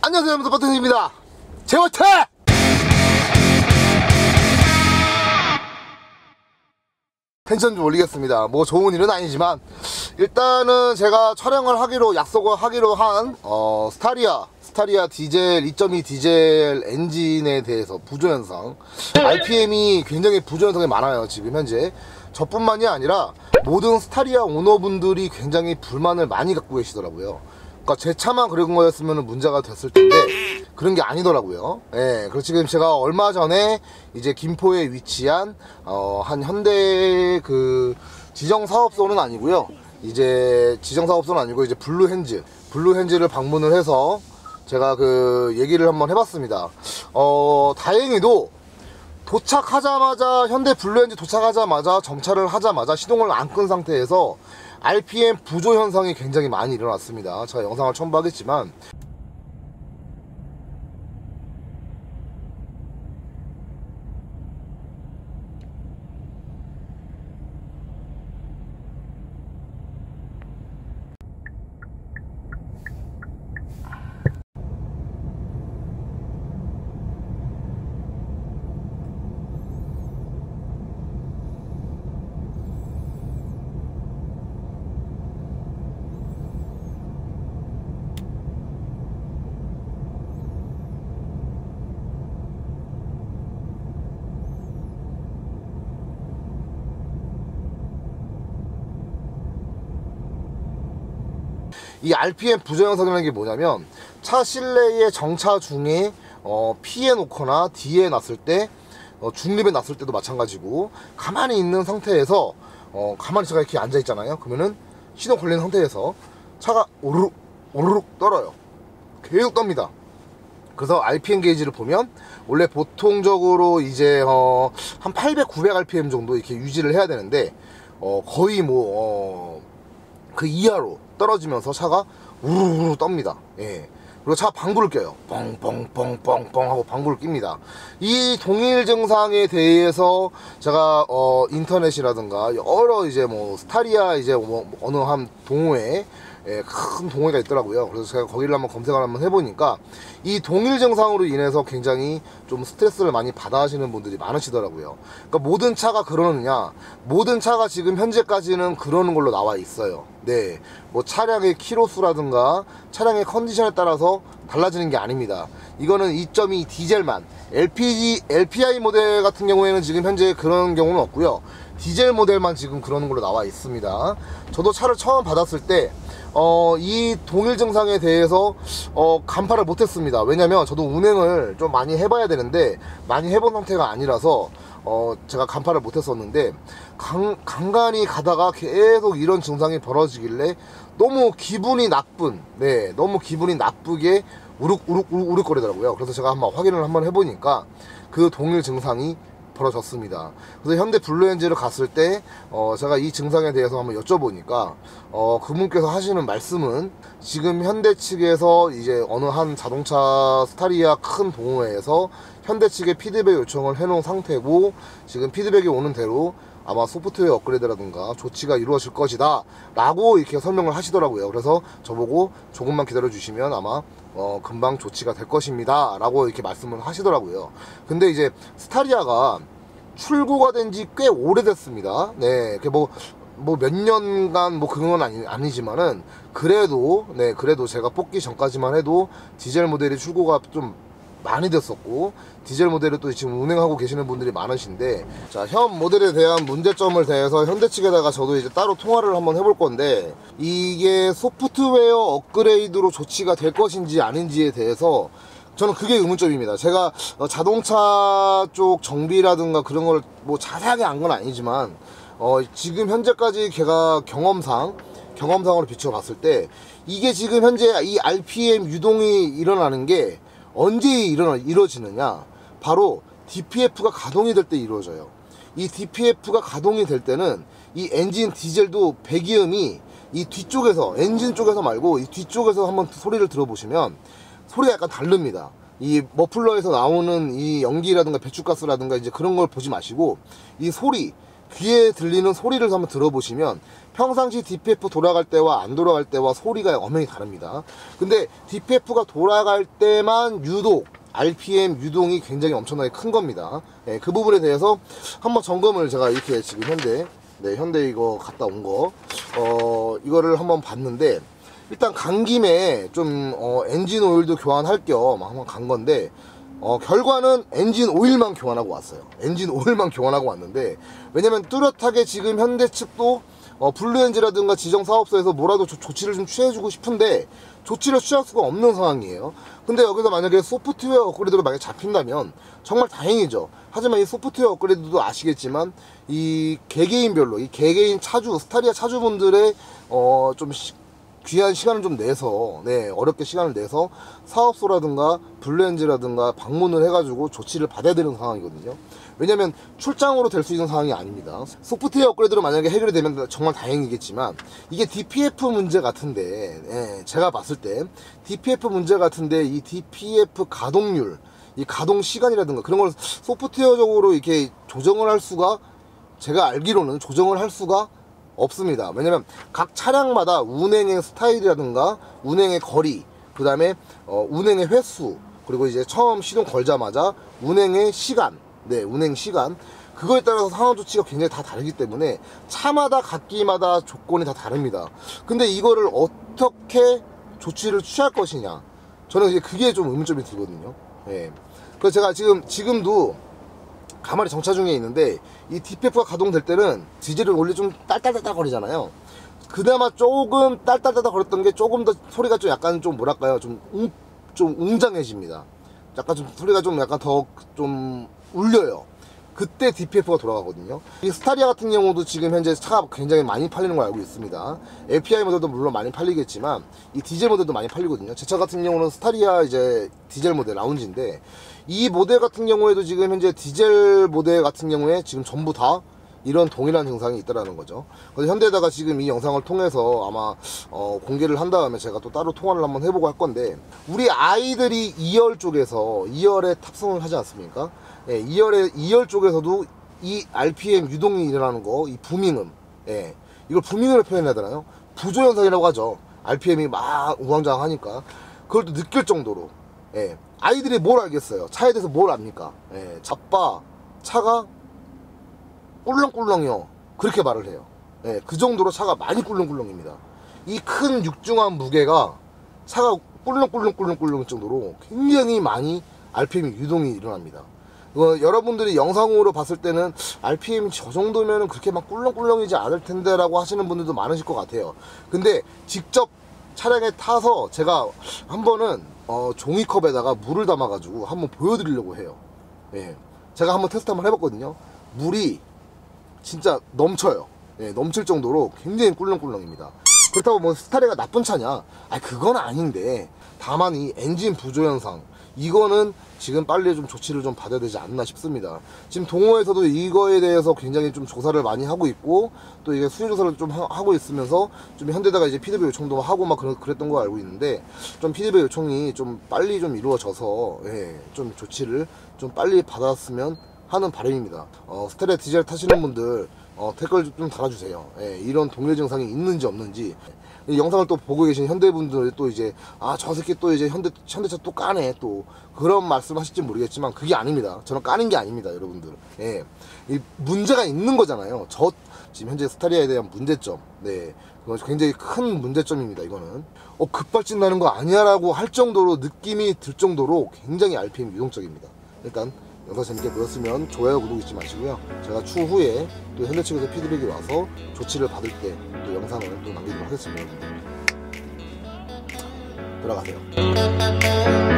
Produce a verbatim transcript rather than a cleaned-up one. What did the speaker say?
안녕하세요, 여러분들, 버튼입니다. 제워태! 텐션 좀 올리겠습니다. 뭐 좋은 일은 아니지만 일단은 제가 촬영을 하기로 약속을 하기로 한 어, 스타리아 스타리아 디젤 이 점 이 디젤 엔진에 대해서 부조현상, 알피엠이 굉장히 부조현상이 많아요. 지금 현재 저뿐만이 아니라 모든 스타리아 오너분들이 굉장히 불만을 많이 갖고 계시더라고요. 그러니까 제 차만 그런 거였으면 문제가 됐을 텐데 그런 게 아니더라고요. 예, 그래서 지금 제가 얼마 전에 이제 김포에 위치한 어, 한 현대 그 지정 사업소는 아니고요. 이제 지정 사업소는 아니고 이제 블루핸즈 블루핸즈를 방문을 해서 제가 그 얘기를 한번 해봤습니다. 어, 다행히도 도착하자마자 현대 블루핸즈 도착하자마자 정차를 하자마자 시동을 안 끈 상태에서 알피엠 부조 현상이 굉장히 많이 일어났습니다. 제가 영상을 첨부하겠지만 이 알피엠 부조 현상이라는 게 뭐냐면 차 실내의 정차 중에 어, P에 놓거나 D에 놨을 때 어, 중립에 놨을 때도 마찬가지고 가만히 있는 상태에서 어, 가만히 제가 이렇게 앉아 있잖아요. 그러면은 시동 걸리는 상태에서 차가 오르륵 오르륵 떨어요. 계속 떱니다. 그래서 알피엠 게이지를 보면 원래 보통적으로 이제 어, 한 팔백, 구백 알피엠 정도 이렇게 유지를 해야 되는데 어, 거의 뭐 어, 그 이하로 떨어지면서 차가 우르르 떱니다. 예. 그리고 차 방구를 껴요. 뻥뻥뻥뻥뻥 하고 방구를 낍니다. 이 동일 증상에 대해서 제가 어 인터넷이라든가 여러 이제 뭐 스타리아 이제 뭐 어느 한 동호회, 예, 큰 동호회가 있더라고요. 그래서 제가 거기를 한번 검색을 한번 해보니까 이 동일 증상으로 인해서 굉장히 좀 스트레스를 많이 받아 하시는 분들이 많으시더라고요. 그러니까 모든 차가 그러느냐, 모든 차가 지금 현재까지는 그러는 걸로 나와 있어요. 네, 뭐 차량의 키로수라든가 차량의 컨디션에 따라서 달라지는 게 아닙니다. 이거는 이 점 이 디젤만, 엘피지, 엘피아이 모델 같은 경우에는 지금 현재 그런 경우는 없고요. 디젤 모델만 지금 그러는 걸로 나와 있습니다. 저도 차를 처음 받았을 때 어, 이 동일 증상에 대해서 어, 간파를 못했습니다. 왜냐면 저도 운행을 좀 많이 해봐야 되는데 많이 해본 상태가 아니라서 어, 제가 간파를 못했었는데 간, 간간히 가다가 계속 이런 증상이 벌어지길래 너무 기분이 나쁜, 네, 너무 기분이 나쁘게 우룩 우룩 우룩 우룩 거리더라고요. 그래서 제가 한번 확인을 한번 해보니까 그 동일 증상이 벌어졌습니다. 그래서 현대 블루엔진을 갔을 때 어, 제가 이 증상에 대해서 한번 여쭤보니까 어, 그분께서 하시는 말씀은 지금 현대 측에서 이제 어느 한 자동차 스타리아 큰 동호회에서 현대 측에 피드백 요청을 해놓은 상태고 지금 피드백이 오는 대로 아마 소프트웨어 업그레이드라든가 조치가 이루어질 것이다 라고 이렇게 설명을 하시더라고요. 그래서 저보고 조금만 기다려 주시면 아마 어, 금방 조치가 될 것입니다 라고 이렇게 말씀을 하시더라고요. 근데 이제 스타리아가 출고가 된 지 꽤 오래됐습니다. 네, 뭐 뭐 몇 년간 뭐 그건 아니, 아니지만은 그래도 네 그래도 제가 뽑기 전까지만 해도 디젤 모델이 출고가 좀 많이 됐었고 디젤 모델을 또 지금 운행하고 계시는 분들이 많으신데, 자, 현 모델에 대한 문제점을 대해서 현대 측에다가 저도 이제 따로 통화를 한번 해볼 건데 이게 소프트웨어 업그레이드로 조치가 될 것인지 아닌지에 대해서 저는 그게 의문점입니다. 제가 자동차 쪽 정비라든가 그런 걸 뭐 자세하게 안 건 아니지만 어 지금 현재까지 제가 경험상 경험상으로 비춰봤을 때 이게 지금 현재 이 알피엠 유동이 일어나는 게 언제 일어나, 이루어지느냐, 바로 디피에프가 가동이 될 때 이루어져요. 이 디피에프가 가동이 될 때는 이 엔진 디젤도 배기음이 이 뒤쪽에서, 엔진 쪽에서 말고 이 뒤쪽에서 한번 소리를 들어보시면 소리가 약간 다릅니다. 이 머플러에서 나오는 이 연기라든가 배출가스라든가 이제 그런 걸 보지 마시고 이 소리, 귀에 들리는 소리를 한번 들어보시면 평상시 디피에프 돌아갈 때와 안 돌아갈 때와 소리가 엄연히 다릅니다. 근데 디피에프가 돌아갈 때만 유독 알피엠 유동이 굉장히 엄청나게 큰 겁니다. 예, 그 부분에 대해서 한번 점검을 제가 이렇게 지금 현대 네, 현대 이거 갔다 온 거 어 이거를 한번 봤는데, 일단 간 김에 좀 어, 엔진 오일도 교환할 겸 한번 간 건데, 어, 결과는 엔진 오일만 교환하고 왔어요. 엔진 오일만 교환하고 왔는데, 왜냐면 뚜렷하게 지금 현대 측도 어, 블루엔지라든가 지정사업소에서 뭐라도 조, 조치를 좀 취해주고 싶은데 조치를 취할 수가 없는 상황이에요. 근데 여기서 만약에 소프트웨어 업그레이드로 만약에 잡힌다면 정말 다행이죠. 하지만 이 소프트웨어 업그레이드도 아시겠지만 이 개개인별로 이 개개인 차주 스타리아 차주분들의 어, 좀 시, 귀한 시간을 좀 내서, 네, 어렵게 시간을 내서 사업소라든가 블루엔지라든가 방문을 해가지고 조치를 받아야 되는 상황이거든요. 왜냐면 출장으로 될 수 있는 상황이 아닙니다. 소프트웨어 업그레이드로 만약에 해결이 되면 정말 다행이겠지만, 이게 디피에프 문제 같은데, 예, 제가 봤을 때 디피에프 문제 같은데 이 디피에프 가동률, 이 가동 시간이라든가 그런 걸 소프트웨어적으로 이렇게 조정을 할 수가, 제가 알기로는 조정을 할 수가 없습니다. 왜냐면 각 차량마다 운행의 스타일이라든가 운행의 거리, 그 다음에 어, 운행의 횟수, 그리고 이제 처음 시동 걸자마자 운행의 시간, 네, 운행 시간, 그거에 따라서 상황 조치가 굉장히 다 다르기 때문에 차마다 각기마다 조건이 다 다릅니다. 근데 이거를 어떻게 조치를 취할 것이냐, 저는 이제 그게 좀 의문점이 들거든요. 예. 그래서 제가 지금 지금도 가만히 정차 중에 있는데, 이 디피에프가 가동될 때는 디젤이 원래 좀 딸딸딸딸 거리잖아요. 그나마 조금 딸딸딸딸 거렸던 게 조금 더 소리가 좀 약간 좀 뭐랄까요, 좀, 웅, 좀 웅장해집니다. 약간 좀 소리가 좀 약간 더 좀 울려요. 그때 디피에프가 돌아가거든요. 이 스타리아 같은 경우도 지금 현재 차가 굉장히 많이 팔리는 걸 알고 있습니다. 에이피아이 모델도 물론 많이 팔리겠지만 이 디젤 모델도 많이 팔리거든요. 제 차 같은 경우는 스타리아 이제 디젤 모델 라운지인데, 이 모델 같은 경우에도 지금 현재 디젤 모델 같은 경우에 지금 전부 다 이런 동일한 증상이 있다라는 거죠. 그래서 현대다가 지금 이 영상을 통해서 아마 어 공개를 한 다음에 제가 또 따로 통화를 한번 해보고 할 건데, 우리 아이들이 이열 쪽에서 이열에 탑승을 하지 않습니까? 예, 이열에 이열 쪽에서도 이 알피엠 유동이 일어나는 거, 이 부밍음, 예, 이걸 부밍으로 표현해야 되나요? 부조 현상이라고 하죠. 알피엠이 막 우왕좌왕하니까 그걸 또 느낄 정도로, 예, 아이들이 뭘 알겠어요? 차에 대해서 뭘 압니까? 예, 자빠 차가 꿀렁꿀렁이요, 그렇게 말을 해요. 예, 그 정도로 차가 많이 꿀렁꿀렁입니다. 이 큰 육중한 무게가 차가 꿀렁꿀렁꿀렁꿀렁 정도로 굉장히 많이 알피엠 유동이 일어납니다. 어, 여러분들이 영상으로 봤을 때는 알피엠이 저 정도면 그렇게 막 꿀렁꿀렁이지 않을 텐데 라고 하시는 분들도 많으실 것 같아요. 근데 직접 차량에 타서 제가 한 번은 어, 종이컵에다가 물을 담아 가지고 한번 보여드리려고 해요. 예, 제가 한번 테스트 한번 해봤거든요. 물이 진짜 넘쳐요. 예, 넘칠 정도로 굉장히 꿀렁꿀렁입니다. 그렇다고 뭐 스타리아가 나쁜 차냐? 아, 그건 아닌데, 다만 이 엔진 부조 현상, 이거는 지금 빨리 좀 조치를 좀 받아야 되지 않나 싶습니다. 지금 동호회에서도 이거에 대해서 굉장히 좀 조사를 많이 하고 있고, 또 이게 수요 조사를 좀 하, 하고 있으면서 좀 현대다가 이제 피드백 요청도 하고 막 그랬, 그랬던 거 알고 있는데, 좀 피드백 요청이 좀 빨리 좀 이루어져서, 예, 좀 조치를 좀 빨리 받았으면 하는 바람입니다. 어, 스타리아 디젤 타시는 분들 어, 댓글 좀 달아주세요. 예, 이런 동일 증상이 있는지 없는지. 이 영상을 또 보고 계신 현대분들 또 이제, 아, 저 새끼 또 이제 현대, 현대차 또 까네, 또 그런 말씀 하실지 모르겠지만 그게 아닙니다. 저는 까는 게 아닙니다, 여러분들. 예, 이 문제가 있는 거잖아요. 저 지금 현재 스타리아에 대한 문제점, 네, 그거 굉장히 큰 문제점입니다. 이거는 어, 급발진 나는 거 아니야 라고 할 정도로, 느낌이 들 정도로 굉장히 알피엠 유동적입니다. 일단 영상 재밌게 보셨으면 좋아요, 구독 잊지 마시고요. 제가 추후에 또 현대 측에서 피드백이 와서 조치를 받을 때 또 영상을 또 남기도록 하겠습니다. 들어가세요.